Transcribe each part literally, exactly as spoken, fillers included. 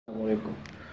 अस्सलामुअलैकुम।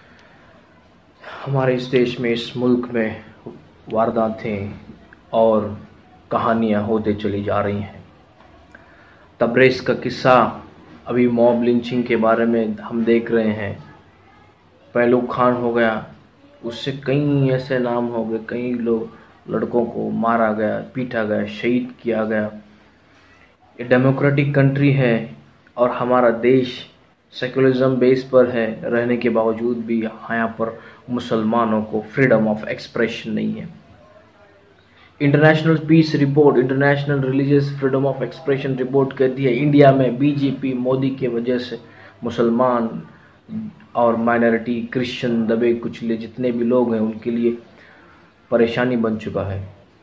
हमारे इस देश में, इस मुल्क में वारदातें और कहानियाँ होते चली जा रही हैं। तब्रेज़ का किस्सा, अभी मॉब लिंचिंग के बारे में हम देख रहे हैं। पहलू खान हो गया, उससे कई ऐसे नाम हो गए, कई लोग लड़कों को मारा गया, पीटा गया, शहीद किया गया। ये डेमोक्रेटिक कंट्री है और हमारा देश सेकुलरिज्म बेस पर है, रहने के बावजूद भी यहाँ पर मुसलमानों को फ्रीडम ऑफ एक्सप्रेशन नहीं है। International peace report, international religious freedom of expression report कहती है इंडिया में बीजेपी मोदी के वजह से मुसलमान और माइनॉरिटी, क्रिश्चियन, दबे कुचले जितने भी लोग हैं उनके लिए परेशानी बन चुका है।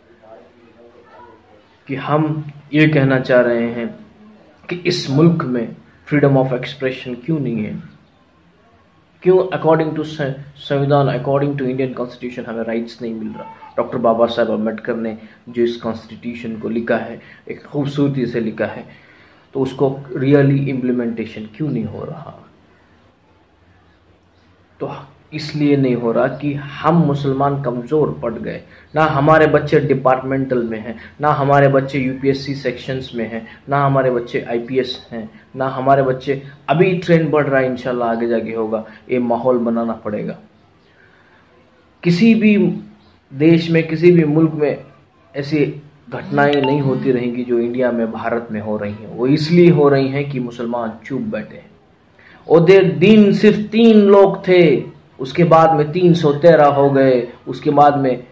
कि हम ये कहना चाह रहे हैं कि इस मुल्क में फ्रीडम ऑफ एक्सप्रेशन क्यों नहीं है, क्यों अकॉर्डिंग टू संविधान, अकॉर्डिंग टू इंडियन कॉन्स्टिट्यूशन हमें राइट्स नहीं मिल रहा। डॉक्टर बाबा साहब अम्बेडकर ने जो इस कॉन्स्टिट्यूशन को लिखा है, एक खूबसूरती से लिखा है, तो उसको रियली इम्प्लीमेंटेशन क्यों नहीं हो रहा। तो इसलिए नहीं हो रहा कि हम मुसलमान कमज़ोर पड़ गए। ना हमारे बच्चे डिपार्टमेंटल में हैं, ना हमारे बच्चे यूपीएससी सेक्शंस में हैं, ना हमारे बच्चे आईपीएस हैं, ना हमारे बच्चे, अभी ट्रेंड बढ़ रहा है, इंशाल्लाह आगे जाके होगा। ये माहौल बनाना पड़ेगा। किसी भी देश में, किसी भी मुल्क में ऐसी घटनाएं नहीं होती रहेंगी जो इंडिया में, भारत में हो रही हैं। वो इसलिए हो रही हैं कि मुसलमान चुप बैठे हैं। उधर दिन सिर्फ तीन लोग थे, उसके बाद में तीन सौ तेरह हो गए, उसके बाद में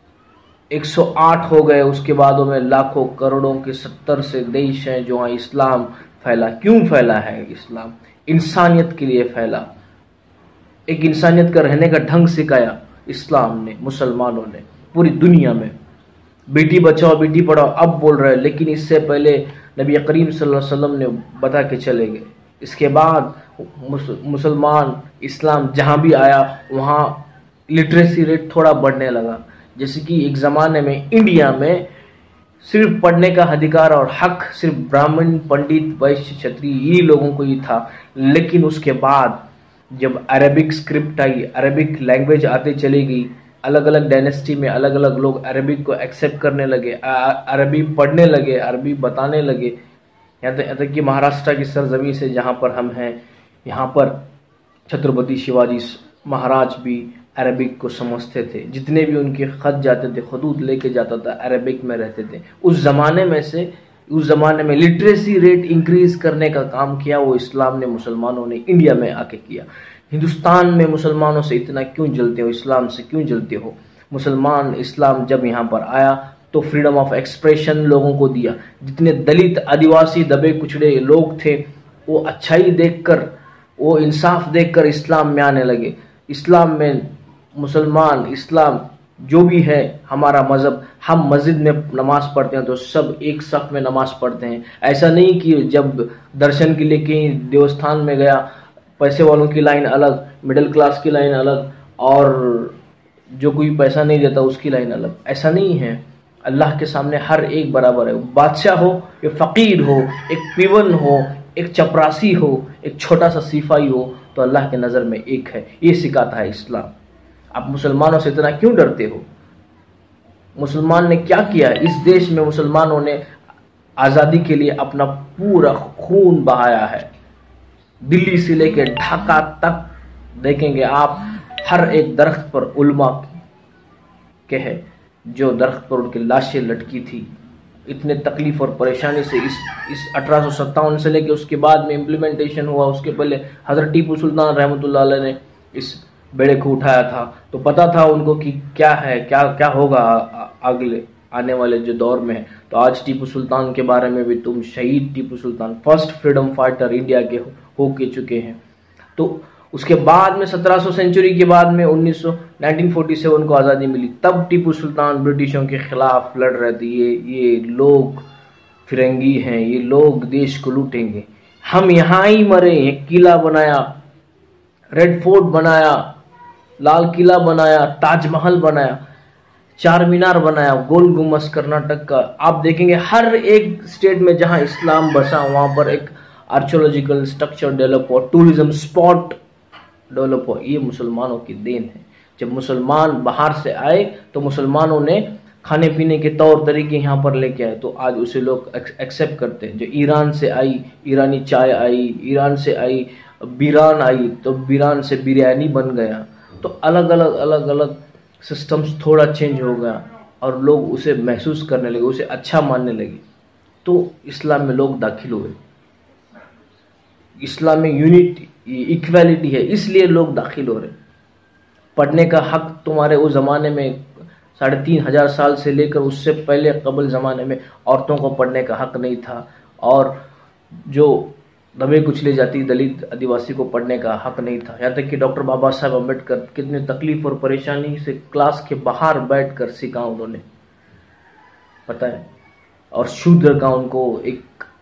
एक सौ आठ हो गए, उसके बाद में लाखों करोड़ों के सत्तर से देश हैं जो इस्लाम फैला। क्यों फैला है इस्लाम? इंसानियत के लिए फैला। एक इंसानियत का रहने का ढंग सिखाया इस्लाम ने, मुसलमानों ने पूरी दुनिया में। बेटी बचाओ बेटी पढ़ाओ अब बोल रहे हैं, लेकिन इससे पहले नबी करीम सल्लल्लाहु अलैहि वसल्लम ने बता के चले गए। इसके बाद मुसलमान इस्लाम जहाँ भी आया वहाँ लिटरेसी रेट थोड़ा बढ़ने लगा। जैसे कि एक ज़माने में इंडिया में सिर्फ पढ़ने का अधिकार और हक सिर्फ ब्राह्मण, पंडित, वैश्य, क्षत्रिय इन्हीं लोगों को ही था। लेकिन उसके बाद जब अरबिक स्क्रिप्ट आई, अरबिक लैंग्वेज आते चली गई, अलग अलग डायनेस्टी में अलग अलग लोग अरबिक को एक्सेप्ट करने लगे, अरबी पढ़ने लगे, अरबी बताने लगे। यहाँ तक कि महाराष्ट्र की सरजमी से जहाँ पर हम हैं, यहाँ पर छत्रपति शिवाजी महाराज भी अरबिक को समझते थे। जितने भी उनके खत जाते थे, खतूत लेके जाता था, अरबिक में रहते थे। उस ज़माने में से उस ज़माने में लिटरेसी रेट इंक्रीज़ करने का काम किया वो इस्लाम ने, मुसलमानों ने इंडिया में आके किया। हिंदुस्तान में मुसलमानों से इतना क्यों जलते हो, इस्लाम से क्यों जलते हो? मुसलमान इस्लाम जब यहाँ पर आया तो फ्रीडम ऑफ एक्सप्रेशन लोगों को दिया। जितने दलित, आदिवासी, दबे कुचड़े लोग थे वो अच्छाई देखकर, वो इंसाफ देखकर इस्लाम में आने लगे। इस्लाम में मुसलमान, इस्लाम जो भी है हमारा मज़हब, हम मस्जिद में नमाज़ पढ़ते हैं तो सब एक सफ़ में नमाज़ पढ़ते हैं। ऐसा नहीं कि जब दर्शन के लिए कहीं देवस्थान में गया, पैसे वालों की लाइन अलग, मिडिल क्लास की लाइन अलग, और जो कोई पैसा नहीं देता उसकी लाइन अलग। ऐसा नहीं है। अल्लाह के सामने हर एक बराबर है। बादशाह हो या फ़कीर हो, एक पीवन हो, एक चपरासी हो, एक छोटा सा सिपाही हो, तो अल्लाह के नज़र में एक है। ये सिखाता है इस्लाम। आप मुसलमानों से इतना क्यों डरते हो? मुसलमान ने क्या किया? इस देश में मुसलमानों ने आज़ादी के लिए अपना पूरा खून बहाया है। दिल्ली से लेकर ढाका तक देखेंगे आप, हर एक दरख्त पर उल्मा के है, जो दरख्त पर उनकी लाशें लटकी थी। इतने तकलीफ और परेशानी से इस इस अठारह सौ सत्तावन से लेके उसके बाद में इम्प्लीमेंटेशन हुआ। उसके पहले हज़रत टीपू सुल्तान रहमतुल्लाह अलैह ने इस बेड़े को उठाया था, तो पता था उनको कि क्या है, क्या क्या होगा अगले आने वाले जो दौर में है। तो आज टीपू सुल्तान के बारे में भी तुम, शहीद Tipu Sultan, first freedom fighter India के हो, हो के चुके हैं। तो उसके बाद में सत्रह सौ सेंचुरी के बाद में उन्नीस सौ नाइनटीन फोर्टी सेवन को आज़ादी मिली। तब टीपू सुल्तान ब्रिटिशों के खिलाफ लड़ रहे थे। ये ये लोग फिरंगी हैं, ये लोग देश को लूटेंगे, हम यहाँ ही मरे। एक किला बनाया, रेड फोर्ट बनाया, लाल किला बनाया, ताजमहल बनाया, चार मीनार बनाया, गोल गुम्बद कर्नाटक का। आप देखेंगे हर एक स्टेट में जहाँ इस्लाम बसा वहाँ पर एक आर्कियोलॉजिकल स्ट्रक्चर डेवलप और टूरिज्म स्पॉट डेवलप हुआ, ये मुसलमानों की देन है। जब मुसलमान बाहर से आए तो मुसलमानों ने खाने पीने के तौर तरीके यहाँ पर लेके आए, तो आज उसे लोग एक्सेप्ट करते हैं। जो ईरान से आई, ईरानी चाय आई, ईरान से आई बिरान आई, तो बिरान से बिरयानी बन गया। तो अलग अलग अलग अलग सिस्टम्स थोड़ा चेंज हो गया और लोग उसे महसूस करने लगे, उसे अच्छा मानने लगे। तो इस्लाम में लोग दाखिल हुए। इस्लाम में यूनिटी, इक्वालिटी है, इसलिए लोग दाखिल हो रहे। पढ़ने का हक तुम्हारे उस ज़माने में साढ़े तीन हजार साल से लेकर उससे पहले कबल ज़माने में औरतों को पढ़ने का हक नहीं था, और जो दबे कुचले जाति दलित आदिवासी को पढ़ने का हक नहीं था। यहाँ तक कि डॉक्टर बाबा साहब अम्बेडकर कितने तकलीफ और परेशानी से क्लास के बाहर बैठकर सीखा उन्होंने, पता है। और शूद्र का उनको एक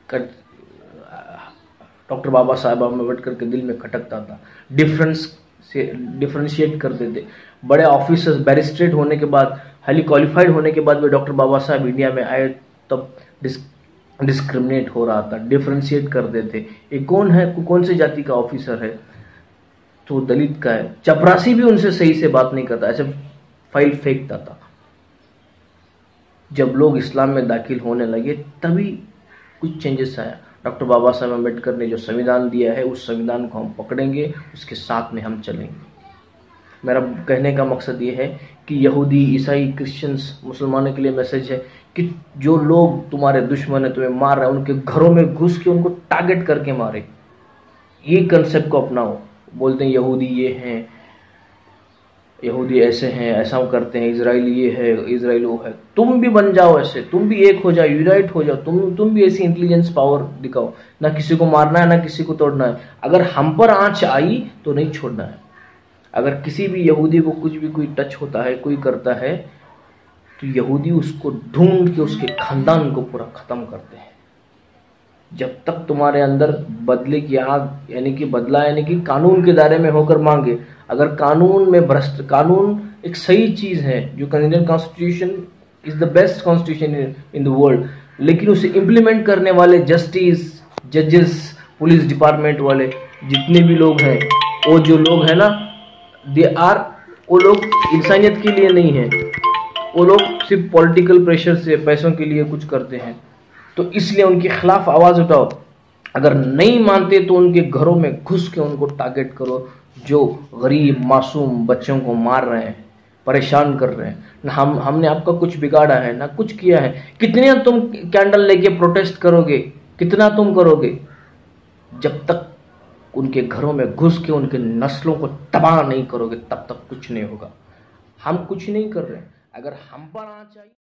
डॉक्टर बाबा साहब अम्बेडकर के दिल में खटकता था। डिफरेंस से डिफरेंशिएट करते थे। बड़े ऑफिसर्स, बैरिस्ट्रेट होने के बाद, हाईली क्वालिफाइड होने के बाद भी डॉक्टर बाबा साहब इंडिया में आए तब डिस्क्रिमिनेट हो रहा था, डिफरेंशिएट करते थे। ये कौन है, कौन सी जाति का ऑफिसर है, तो दलित का है। चपरासी भी उनसे सही से बात नहीं करता, ऐसे फाइल फेंकता था। जब लोग इस्लाम में दाखिल होने लगे तभी कुछ चेंजेस आया। डॉक्टर बाबा साहब अम्बेडकर ने जो संविधान दिया है, उस संविधान को हम पकड़ेंगे, उसके साथ में हम चलेंगे। मेरा कहने का मकसद ये है कि यहूदी, ईसाई, क्रिश्चियंस, मुसलमानों के लिए मैसेज है कि जो लोग तुम्हारे दुश्मन है, तुम्हें मार रहे हैं, उनके घरों में घुस के उनको टारगेट करके मारे। ये कंसेप्ट को अपनाओ। बोलते हैं यहूदी ये हैं, यहूदी ऐसे हैं, ऐसा करते हैं, इजराइल ये है, इजराइल वो है। तुम भी बन जाओ ऐसे, तुम भी एक हो जाओ, यूनाइट हो जाओ, तुम तुम भी ऐसी इंटेलिजेंस पावर दिखाओ। ना किसी को मारना है, ना किसी को तोड़ना है। अगर हम पर आंच आई तो नहीं छोड़ना है। अगर किसी भी यहूदी को कुछ भी कोई टच होता है, कोई करता है, तो यहूदी उसको ढूंढ के उसके खानदान को पूरा खत्म करते हैं। जब तक तुम्हारे अंदर बदले की आग, यानी कि बदला, यानी कि कानून के दायरे में होकर मांगे। अगर कानून में भ्रष्ट, कानून एक सही चीज है, जो Indian constitution is the best constitution in the world, लेकिन उसे इंप्लीमेंट करने वाले जस्टिस, जजेस, पुलिस डिपार्टमेंट वाले जितने भी लोग हैं, वो जो लोग हैं ना, दे आर, वो लोग इंसानियत के लिए नहीं है, वो लोग सिर्फ पॉलिटिकल प्रेशर से, पैसों के लिए कुछ करते हैं। तो इसलिए उनके खिलाफ आवाज उठाओ। अगर नहीं मानते तो उनके घरों में घुस के उनको टारगेट करो, जो गरीब मासूम बच्चों को मार रहे हैं, परेशान कर रहे हैं। ना हम हमने आपका कुछ बिगाड़ा है, ना कुछ किया है। कितने तुम कैंडल लेके प्रोटेस्ट करोगे, कितना तुम करोगे? जब तक उनके घरों में घुस के उनके नस्लों को तबाह नहीं करोगे, तब तक कुछ नहीं होगा। हम कुछ नहीं कर रहे हैं। अगर हम पर आंच आई